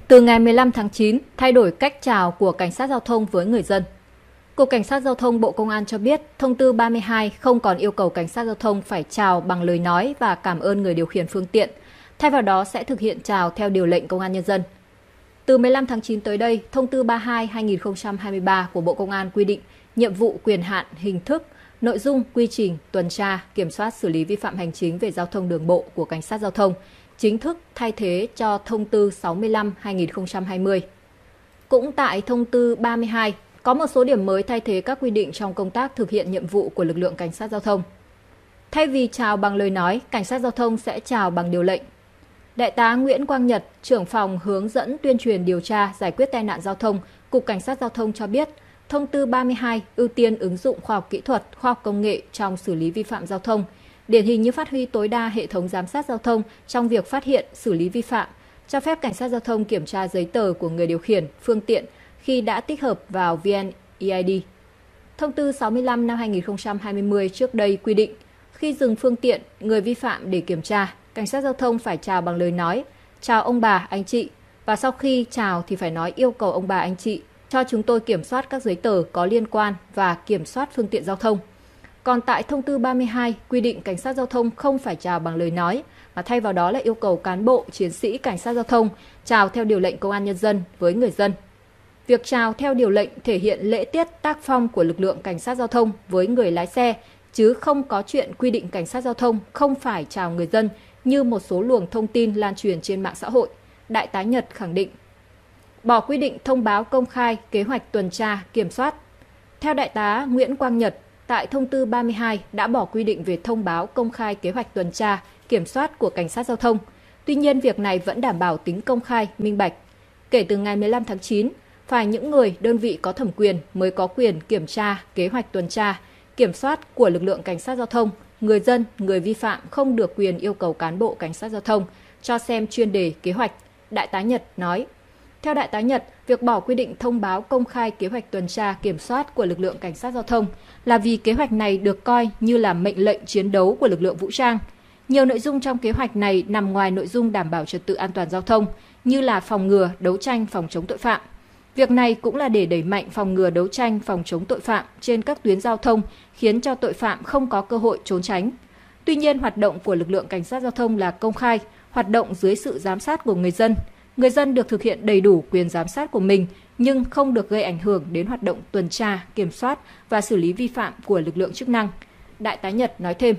Từ ngày 15 tháng 9, thay đổi cách chào của cảnh sát giao thông với người dân. Cục Cảnh sát Giao thông Bộ Công an cho biết, thông tư 32 không còn yêu cầu cảnh sát giao thông phải chào bằng lời nói và cảm ơn người điều khiển phương tiện. Thay vào đó sẽ thực hiện chào theo điều lệnh Công an Nhân dân. Từ 15 tháng 9 tới đây, thông tư 32/2023 của Bộ Công an quy định nhiệm vụ, quyền hạn, hình thức, nội dung, quy trình, tuần tra, kiểm soát, xử lý vi phạm hành chính về giao thông đường bộ của cảnh sát giao thông, chính thức thay thế cho thông tư 65/2020. Cũng tại thông tư 32, có một số điểm mới thay thế các quy định trong công tác thực hiện nhiệm vụ của lực lượng cảnh sát giao thông. Thay vì chào bằng lời nói, cảnh sát giao thông sẽ chào bằng điều lệnh. Đại tá Nguyễn Quang Nhật, trưởng phòng hướng dẫn tuyên truyền điều tra giải quyết tai nạn giao thông, Cục Cảnh sát Giao thông cho biết, thông tư 32 ưu tiên ứng dụng khoa học kỹ thuật, khoa học công nghệ trong xử lý vi phạm giao thông, điển hình như phát huy tối đa hệ thống giám sát giao thông trong việc phát hiện, xử lý vi phạm, cho phép cảnh sát giao thông kiểm tra giấy tờ của người điều khiển, phương tiện khi đã tích hợp vào VNeID. Thông tư 65 năm 2020 trước đây quy định, khi dừng phương tiện, người vi phạm để kiểm tra, cảnh sát giao thông phải chào bằng lời nói, chào ông bà, anh chị, và sau khi chào thì phải nói yêu cầu ông bà, anh chị cho chúng tôi kiểm soát các giấy tờ có liên quan và kiểm soát phương tiện giao thông. Còn tại thông tư 32 quy định cảnh sát giao thông không phải chào bằng lời nói, mà thay vào đó là yêu cầu cán bộ, chiến sĩ cảnh sát giao thông chào theo điều lệnh Công an Nhân dân với người dân. Việc chào theo điều lệnh thể hiện lễ tiết tác phong của lực lượng cảnh sát giao thông với người lái xe, chứ không có chuyện quy định cảnh sát giao thông không phải chào người dân như một số luồng thông tin lan truyền trên mạng xã hội. Đại tá Nhật khẳng định, bỏ quy định thông báo công khai kế hoạch tuần tra, kiểm soát. Theo Đại tá Nguyễn Quang Nhật, tại thông tư 32 đã bỏ quy định về thông báo công khai kế hoạch tuần tra, kiểm soát của cảnh sát giao thông. Tuy nhiên, việc này vẫn đảm bảo tính công khai, minh bạch. Kể từ ngày 15 tháng 9, phải những người, đơn vị có thẩm quyền mới có quyền kiểm tra kế hoạch tuần tra, kiểm soát của lực lượng cảnh sát giao thông. Người dân, người vi phạm không được quyền yêu cầu cán bộ cảnh sát giao thông cho xem chuyên đề kế hoạch, Đại tá Nhật nói. Theo Đại tá Nhật, việc bỏ quy định thông báo công khai kế hoạch tuần tra kiểm soát của lực lượng cảnh sát giao thông là vì kế hoạch này được coi như là mệnh lệnh chiến đấu của lực lượng vũ trang. Nhiều nội dung trong kế hoạch này nằm ngoài nội dung đảm bảo trật tự an toàn giao thông, như là phòng ngừa, đấu tranh, phòng chống tội phạm. Việc này cũng là để đẩy mạnh phòng ngừa, đấu tranh, phòng chống tội phạm trên các tuyến giao thông, khiến cho tội phạm không có cơ hội trốn tránh. Tuy nhiên, hoạt động của lực lượng cảnh sát giao thông là công khai, hoạt động dưới sự giám sát của người dân. Người dân được thực hiện đầy đủ quyền giám sát của mình, nhưng không được gây ảnh hưởng đến hoạt động tuần tra, kiểm soát và xử lý vi phạm của lực lượng chức năng. Đại tá Nhật nói thêm.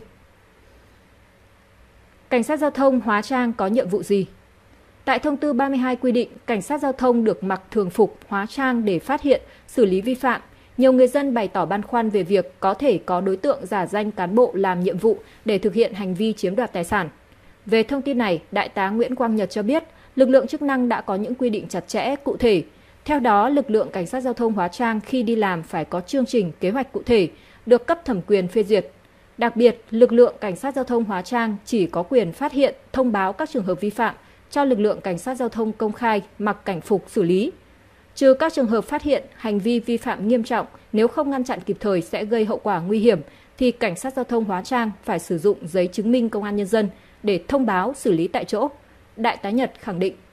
Cảnh sát giao thông hóa trang có nhiệm vụ gì? Tại thông tư 32 quy định, cảnh sát giao thông được mặc thường phục, hóa trang để phát hiện, xử lý vi phạm. Nhiều người dân bày tỏ băn khoăn về việc có thể có đối tượng giả danh cán bộ làm nhiệm vụ để thực hiện hành vi chiếm đoạt tài sản. Về thông tin này, Đại tá Nguyễn Quang Nhật cho biết, lực lượng chức năng đã có những quy định chặt chẽ, cụ thể. Theo đó, lực lượng cảnh sát giao thông hóa trang khi đi làm phải có chương trình, kế hoạch cụ thể, được cấp thẩm quyền phê duyệt. Đặc biệt, lực lượng cảnh sát giao thông hóa trang chỉ có quyền phát hiện, thông báo các trường hợp vi phạm cho lực lượng cảnh sát giao thông công khai mặc cảnh phục xử lý. Trừ các trường hợp phát hiện hành vi vi phạm nghiêm trọng, nếu không ngăn chặn kịp thời sẽ gây hậu quả nguy hiểm, thì cảnh sát giao thông hóa trang phải sử dụng giấy chứng minh Công an Nhân dân để thông báo xử lý tại chỗ. Đại tá Nhật khẳng định.